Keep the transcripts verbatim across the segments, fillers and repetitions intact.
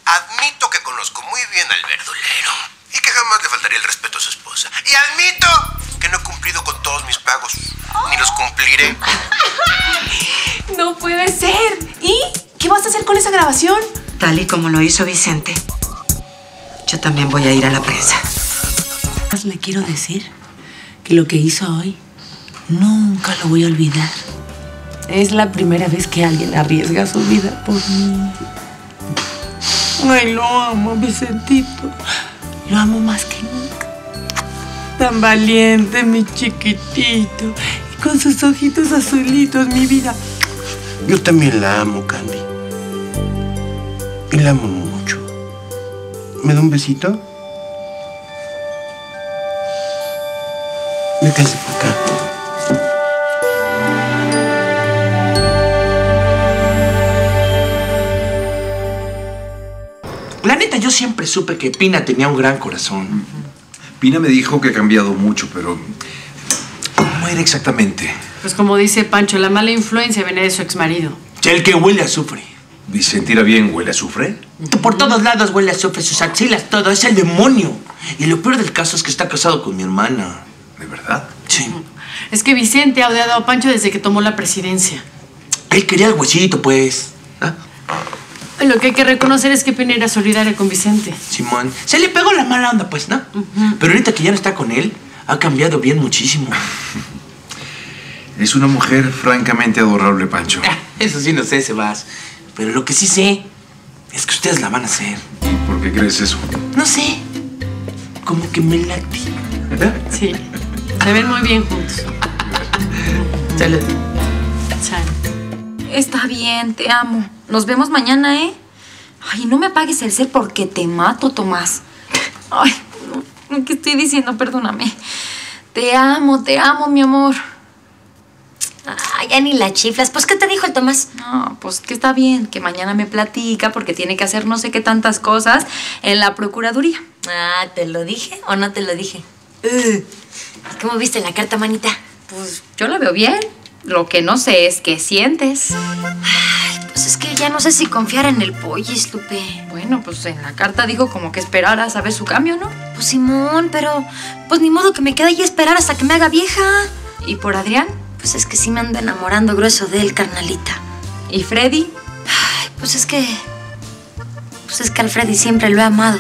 Admito que conozco muy bien al verdulero y que jamás le faltaría el respeto a su esposa. Y admito que no he cumplido con todos mis pagos, ni los cumpliré. ¡No puede ser! ¿Y qué vas a hacer con esa grabación? Tal y como lo hizo Vicente, yo también voy a ir a la prensa. Le quiero decir que lo que hizo hoy nunca lo voy a olvidar. Es la primera vez que alguien arriesga su vida por mí. Ay, lo amo, Vicentito. Lo amo más que nunca. Tan valiente, mi chiquitito. Y con sus ojitos azulitos, mi vida. Yo también la amo, Candy. Y la amo mucho. ¿Me da un besito? Métase por acá. La neta, yo siempre supe que Pina tenía un gran corazón. Pina me dijo que ha cambiado mucho, pero... ¿cómo era exactamente? Pues como dice Pancho, la mala influencia viene de su exmarido. El que huele a azufre. ¿Vicente era bien huele a azufre? Que por todos lados huele a azufre, sus axilas, todo. Es el demonio. Y lo peor del caso es que está casado con mi hermana. ¿De verdad? Sí. Es que Vicente ha odiado a Pancho desde que tomó la presidencia. Él quería el huesito, pues. ¿Ah? Lo que hay que reconocer es que Pina era solidaria con Vicente. Simón, se le pegó la mala onda, pues, ¿no? Uh-huh. Pero ahorita que ya no está con él, ha cambiado bien muchísimo. Es una mujer francamente adorable, Pancho. Ah, eso sí no sé, Sebas. Pero lo que sí sé es que ustedes la van a hacer. ¿Y por qué crees eso? No sé. Como que me late. Sí. Se ven muy bien juntos. Salud. Salud. Está bien, te amo. Nos vemos mañana, ¿eh? Ay, no me apagues el cel porque te mato, Tomás. Ay, no, ¿qué estoy diciendo? Perdóname. Te amo, te amo, mi amor. Ay, ya ni la chiflas. Pues, ¿qué te dijo el Tomás? No, pues que está bien, que mañana me platica porque tiene que hacer no sé qué tantas cosas en la procuraduría. Ah, ¿te lo dije o no te lo dije? Uh, ¿Cómo viste la carta, manita? Pues yo la veo bien. Lo que no sé es qué sientes. Ay, pues es que ya no sé si confiar en el Pollis, Lupe. Bueno, pues en la carta dijo como que esperara a ver su cambio, ¿no? Pues Simón, pero pues ni modo que me quede ahí a esperar hasta que me haga vieja. ¿Y por Adrián? Pues es que sí me ando enamorando grueso de él, carnalita. ¿Y Freddy? Ay, pues es que... Pues es que al Freddy siempre lo he amado.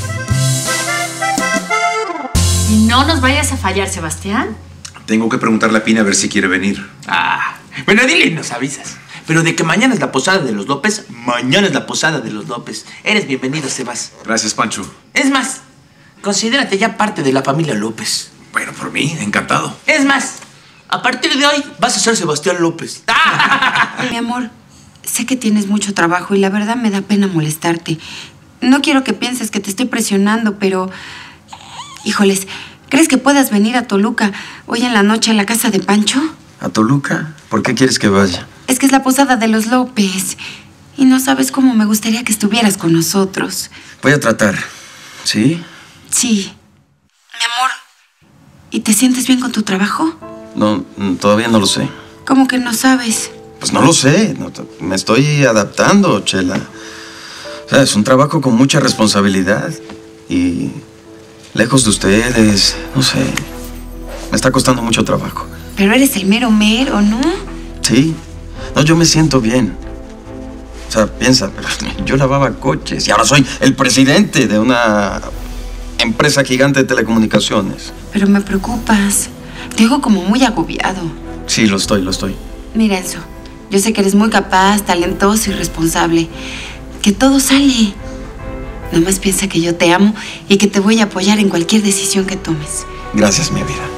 Y no nos vayas a fallar, Sebastián. Tengo que preguntarle a Pina a ver si quiere venir. Ah, bueno, dile y nos avisas. Pero de que mañana es la posada de los López, mañana es la posada de los López. Eres bienvenido, Sebas. Gracias, Pancho. Es más, considérate ya parte de la familia López. Bueno, por mí, encantado. Es más, a partir de hoy vas a ser Sebastián López. Mi amor, sé que tienes mucho trabajo y la verdad me da pena molestarte. No quiero que pienses que te estoy presionando, pero... Híjoles, ¿crees que puedas venir a Toluca hoy en la noche a la casa de Pancho? ¿A Toluca? ¿Por qué quieres que vaya? Es que es la posada de los López. Y no sabes cómo me gustaría que estuvieras con nosotros. Voy a tratar. ¿Sí? Sí. Mi amor, ¿y te sientes bien con tu trabajo? No, todavía no lo sé. ¿Cómo que no sabes? Pues no lo sé. No, me estoy adaptando, Chela. O sea, es un trabajo con mucha responsabilidad. Y lejos de ustedes, no sé. Me está costando mucho trabajo. Pero eres el mero mero, ¿no? Sí. No, yo me siento bien. O sea, piensa, yo lavaba coches y ahora soy el presidente de una empresa gigante de telecomunicaciones. Pero me preocupas. Te oigo como muy agobiado. Sí, lo estoy, lo estoy. Mira, Enzo, yo sé que eres muy capaz, talentoso y responsable. Que todo sale. Nada más piensa que yo te amo y que te voy a apoyar en cualquier decisión que tomes. Gracias, mi vida.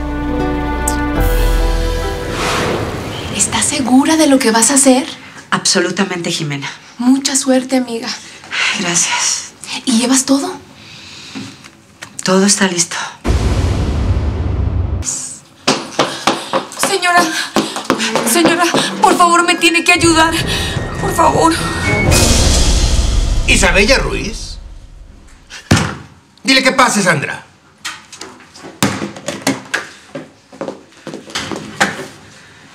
¿Estás segura de lo que vas a hacer? Absolutamente, Jimena. Mucha suerte, amiga. Gracias. ¿Y llevas todo? Todo está listo. Señora, señora, por favor, me tiene que ayudar. Por favor. ¿Isabella Ruiz? Dile que pase, Sandra.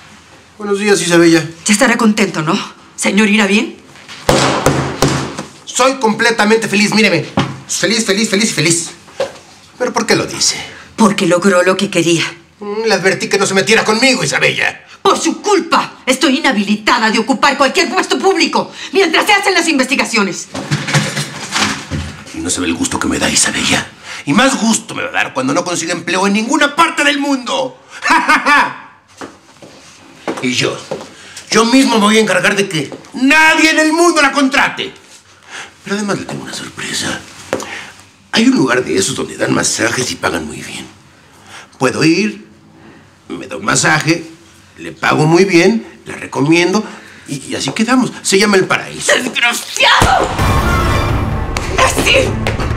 Buenos días, Isabella. Ya estará contento, ¿no? Señor, ¿irá bien? Soy completamente feliz, míreme. Feliz, feliz, feliz y feliz. ¿Pero por qué lo dice? Porque logró lo que quería. Le advertí que no se metiera conmigo, Isabella. Por su culpa, estoy inhabilitada de ocupar cualquier puesto público mientras se hacen las investigaciones. Y no se ve el gusto que me da, Isabella. Y más gusto me va a dar cuando no consiga empleo en ninguna parte del mundo. ¡Ja, ja, ja! Y yo, yo mismo me voy a encargar de que nadie en el mundo la contrate. Pero además le tengo una sorpresa. Hay un lugar de esos donde dan masajes y pagan muy bien. Puedo ir, me da un masaje, le pago muy bien, la recomiendo y, y así quedamos. Se llama El Paraíso. ¡Desgraciado! ¡Así!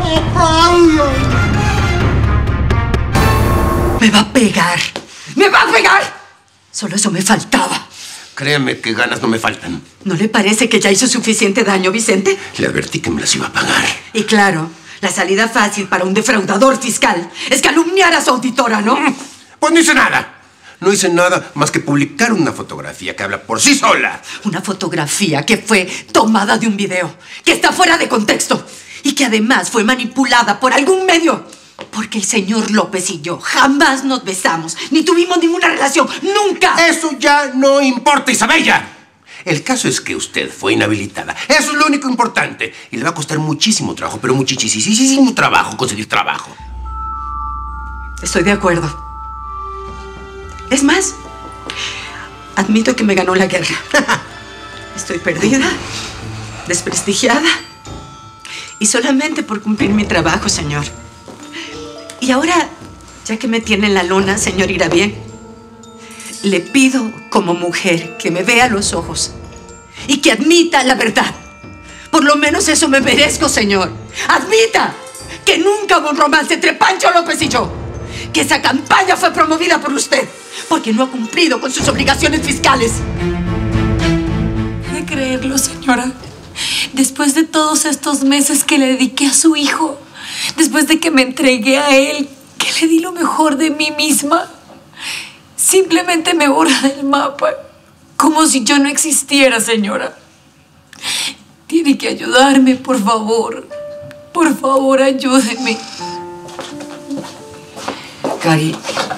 ¡Me va a pegar! ¡Me va a pegar! Solo eso me faltaba. Créame que ganas no me faltan. ¿No le parece que ya hizo suficiente daño, Vicente? Le advertí que me las iba a pagar. Y claro, la salida fácil para un defraudador fiscal es calumniar a su auditora, ¿no? Pues no hice nada. No hice nada más que publicar una fotografía que habla por sí sola. Una fotografía que fue tomada de un video, que está fuera de contexto y que además fue manipulada por algún medio. Porque el señor López y yo jamás nos besamos, ni tuvimos ninguna relación, ¡nunca! Eso ya no importa, Isabella. El caso es que usted fue inhabilitada. Eso es lo único importante. Y le va a costar muchísimo trabajo, pero muchísimo trabajo conseguir trabajo. Estoy de acuerdo. Es más, admito que me ganó la guerra. Estoy perdida, desprestigiada. Y solamente por cumplir mi trabajo, señor. Y ahora, ya que me tiene en la lona, señor Irabien, le pido como mujer que me vea a los ojos y que admita la verdad. Por lo menos eso me merezco, señor. Admita que nunca hubo un romance entre Pancho López y yo. Que esa campaña fue promovida por usted porque no ha cumplido con sus obligaciones fiscales. ¿Puede creerlo, señora? Después de todos estos meses que le dediqué a su hijo, después de que me entregué a él, que le di lo mejor de mí misma, simplemente me borra del mapa, como si yo no existiera, señora. Tiene que ayudarme, por favor. Por favor, ayúdeme. Cari,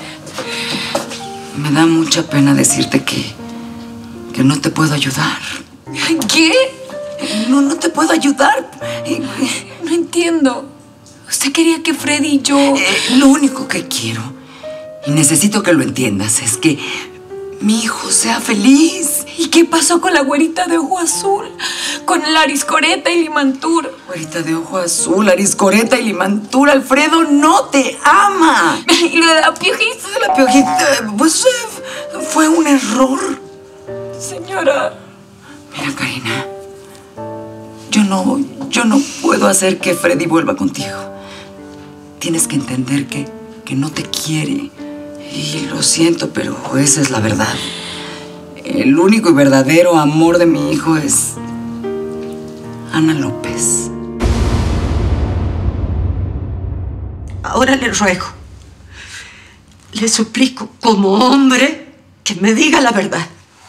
me da mucha pena decirte que, que no te puedo ayudar. ¿Qué? No, no te puedo ayudar. No entiendo. Usted quería que Freddy y yo... Eh, lo único que quiero, y necesito que lo entiendas, es que mi hijo sea feliz. ¿Y qué pasó con la güerita de ojo azul? Con la Ariscoreta y Limantur. Güerita de ojo azul, Ariscoreta y Limantur, Alfredo no te ama. ¿Y lo de la piojita? La piojita, pues eh, fue un error. Señora. Mira, Karina, yo no, yo no puedo hacer que Freddy vuelva contigo. Tienes que entender que, que no te quiere. Y lo siento, pero esa es la verdad. El único y verdadero amor de mi hijo es Ana López. Ahora le ruego, le suplico como hombre que me diga la verdad.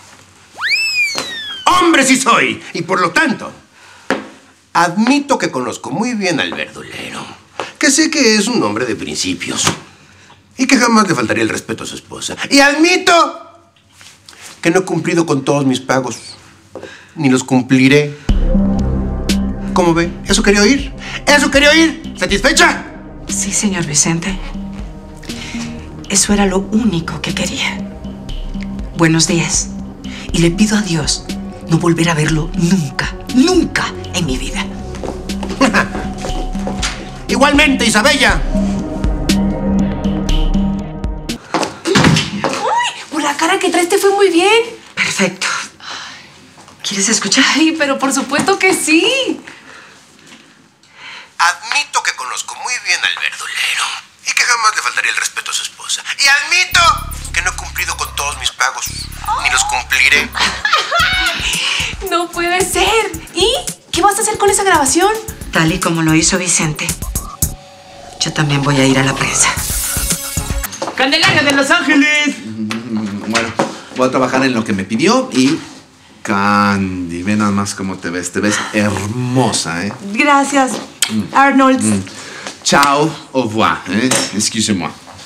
¡Hombre sí soy! Y por lo tanto, admito que conozco muy bien al verdulero. Que sé que es un hombre de principios. Y que jamás le faltaría el respeto a su esposa. Y admito que no he cumplido con todos mis pagos. Ni los cumpliré. ¿Cómo ve? ¿Eso quería oír? ¿Eso quería oír? ¿Satisfecha? Sí, señor Vicente. Eso era lo único que quería. Buenos días. Y le pido a Dios no volver a verlo nunca, nunca en mi vida. Igualmente, Isabella. ¡Uy! Por la cara que traes te fue muy bien. Perfecto. ¿Quieres escuchar? Ay, pero por supuesto que sí. Admito que conozco muy bien al verdulero y que jamás le faltaría el respeto a su esposa. Y admito que no he cumplido con todos mis pagos, ni los cumpliré. No puede ser. ¿Y qué vas a hacer con esa grabación? Tal y como lo hizo Vicente, yo también voy a ir a la prensa. ¡Candelaria de Los Ángeles! Bueno, voy a trabajar en lo que me pidió y Candy, ve nada más cómo te ves. Te ves hermosa, ¿eh? Gracias, Arnold. Mm. Ciao, au revoir, ¿eh? Excusez-moi.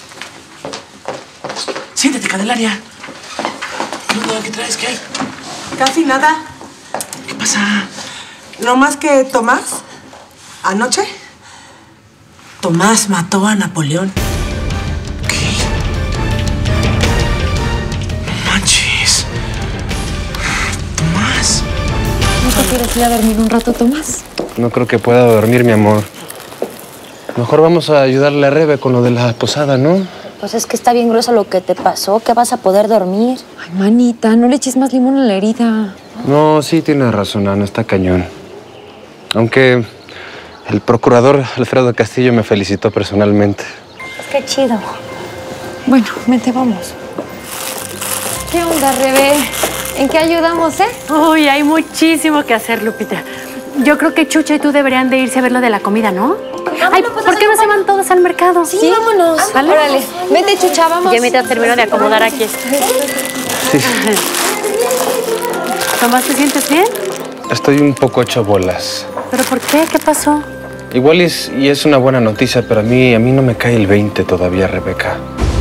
Siéntate, Candelaria. ¿Qué onda? ¿Qué traes? ¿Qué hay? Casi nada. ¿Qué pasa? No más que Tomás, anoche, Tomás mató a Napoleón. Manches. Tomás. ¿No te quieres ir a dormir un rato, Tomás? No creo que pueda dormir, mi amor. Mejor vamos a ayudarle a Rebe con lo de la posada, ¿no? Pues es que está bien grueso lo que te pasó. ¿Qué vas a poder dormir? Ay, manita, no le eches más limón a la herida. No, sí tienes razón, Ana, está cañón. Aunque el procurador Alfredo Castillo me felicitó personalmente. Qué chido. Bueno, vente, vamos. ¿Qué onda, Rebe? ¿En qué ayudamos, eh? Uy, hay muchísimo que hacer, Lupita. Yo creo que Chucha y tú deberían de irse a ver lo de la comida, ¿no? Ay, ¿por qué no se van todos al mercado? Sí, ¿sí? Vámonos. ¿Vale? Órale, vete, Chucha, vamos. Ya me te termino de acomodar aquí. Sí. ¿Tomás, te sientes bien? Estoy un poco hecho bolas. ¿Pero por qué? ¿Qué pasó? Igual es, y es una buena noticia, pero a mí, a mí no me cae el veinte todavía, Rebeca.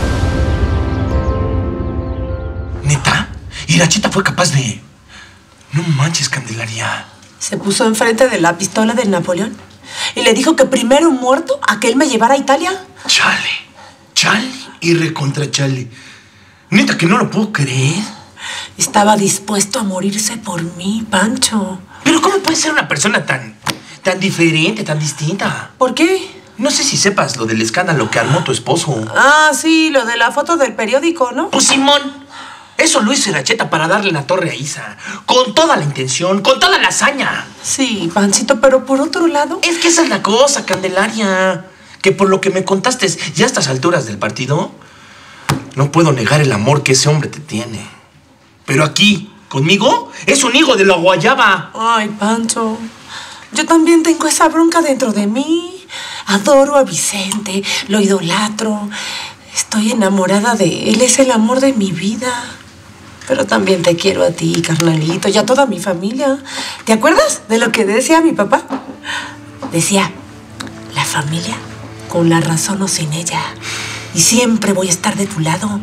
¿Neta? Irachita fue capaz de... No manches, Candelaria. Se puso enfrente de la pistola de Napoleón y le dijo que primero muerto a que él me llevara a Italia. Chale. Chale y recontra chale. Neta que no lo puedo creer. Estaba dispuesto a morirse por mí, Pancho. Pero ¿cómo puede ser una persona tan... tan diferente, tan distinta? ¿Por qué? No sé si sepas lo del escándalo que armó tu esposo. Ah, sí, lo de la foto del periódico, ¿no? Pues Simón, eso lo hizo Iracheta para darle la torre a Isa. Con toda la intención, con toda la hazaña. Sí, Pancito, pero por otro lado... Es que esa es la cosa, Candelaria. Que por lo que me contaste ya a estas alturas del partido, no puedo negar el amor que ese hombre te tiene. Pero aquí, conmigo, es un hijo de la guayaba. Ay, Pancho, yo también tengo esa bronca dentro de mí. Adoro a Vicente, lo idolatro. Estoy enamorada de él, es el amor de mi vida. Pero también te quiero a ti, carnalito, y a toda mi familia. ¿Te acuerdas de lo que decía mi papá? Decía, la familia, con la razón o sin ella. Y siempre voy a estar de tu lado.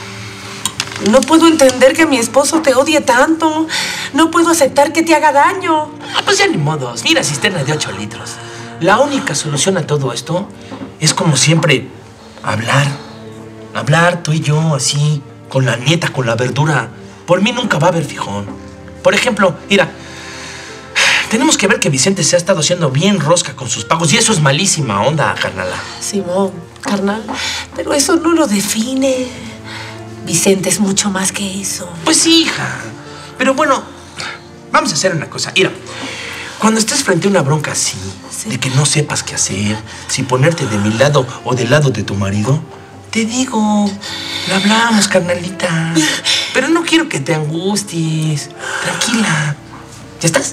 No puedo entender que mi esposo te odie tanto. No puedo aceptar que te haga daño. Ah, pues ya ni modos. Mira, cisterna de ocho litros. La única solución a todo esto es, como siempre, hablar. Hablar tú y yo, así, con la nieta, con la verdura. Por mí nunca va a haber fijón. Por ejemplo, mira, tenemos que ver que Vicente se ha estado haciendo bien rosca con sus pagos y eso es malísima onda, carnala. Simón, carnal, pero eso no lo define. Vicente es mucho más que eso. Pues sí, hija. Pero bueno, vamos a hacer una cosa. Mira, cuando estés frente a una bronca así, sí, de que no sepas qué hacer, si ponerte de mi lado o del lado de tu marido, te digo, lo hablamos, carnalita. Pero no quiero que te angusties. Tranquila. ¿Ya estás?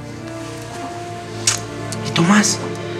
¿Y Tomás?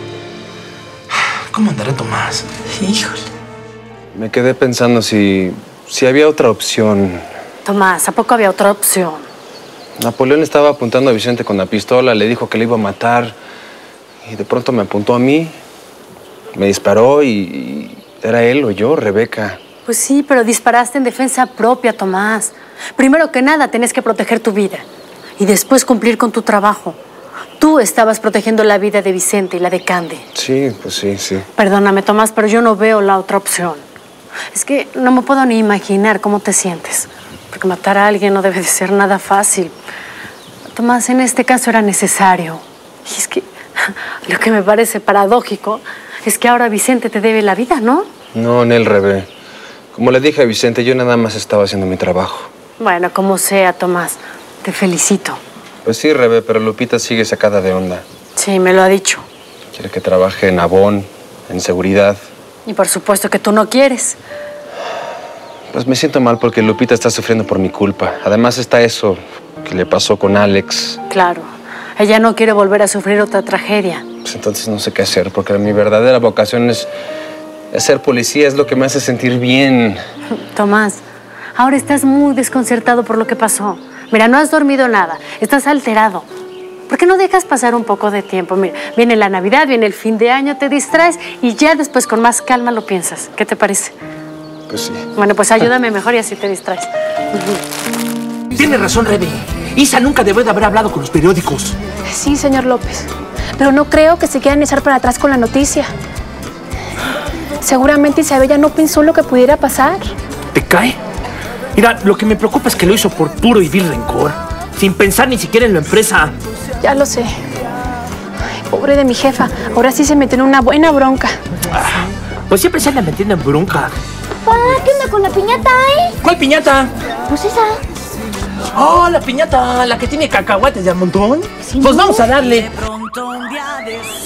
¿Cómo andará Tomás? Híjole. Me quedé pensando si, si había otra opción. Tomás, ¿a poco había otra opción? Napoleón estaba apuntando a Vicente con la pistola, le dijo que le iba a matar. Y de pronto me apuntó a mí, me disparó y, y era él o yo, Rebeca. Pues sí, pero disparaste en defensa propia, Tomás. Primero que nada, tenés que proteger tu vida y después cumplir con tu trabajo. Tú estabas protegiendo la vida de Vicente y la de Candy. Sí, pues sí, sí. Perdóname, Tomás, pero yo no veo la otra opción. Es que no me puedo ni imaginar cómo te sientes. Porque matar a alguien no debe de ser nada fácil. Tomás, en este caso era necesario. Y es que lo que me parece paradójico es que ahora Vicente te debe la vida, ¿no? No, Nel, Rebe. Como le dije a Vicente, yo nada más estaba haciendo mi trabajo. Bueno, como sea, Tomás. Te felicito. Pues sí, Rebe, pero Lupita sigue sacada de onda. Sí, me lo ha dicho. Quiere que trabaje en Avon, en seguridad. Y por supuesto que tú no quieres. Pues me siento mal porque Lupita está sufriendo por mi culpa. Además está eso que le pasó con Alex. Claro. Ella no quiere volver a sufrir otra tragedia. Pues entonces no sé qué hacer, porque mi verdadera vocación es, es ser policía, es lo que me hace sentir bien. Tomás, ahora estás muy desconcertado por lo que pasó. Mira, no has dormido nada, estás alterado. ¿Por qué no dejas pasar un poco de tiempo? Mira, viene la Navidad, viene el fin de año, te distraes y ya después con más calma lo piensas. ¿Qué te parece? Pues sí. Bueno, pues ayúdame mejor y así te distraes. Tiene razón, Rebe. Isa nunca debió de haber hablado con los periódicos. Sí, señor López. Pero no creo que se quieran echar para atrás con la noticia. Seguramente Isabel ya no pensó lo que pudiera pasar. ¿Te cae? Mira, lo que me preocupa es que lo hizo por puro y vil rencor. Sin pensar ni siquiera en la empresa. Ya lo sé. Ay, pobre de mi jefa. Ahora sí se metió en una buena bronca. Ah, pues siempre se anda metiendo en bronca. Pa, ¿qué onda con la piñata, eh? ¿Cuál piñata? Pues esa. Oh, la piñata, la que tiene cacahuates de a montón. Sí, pues vamos a darle. De pronto un día de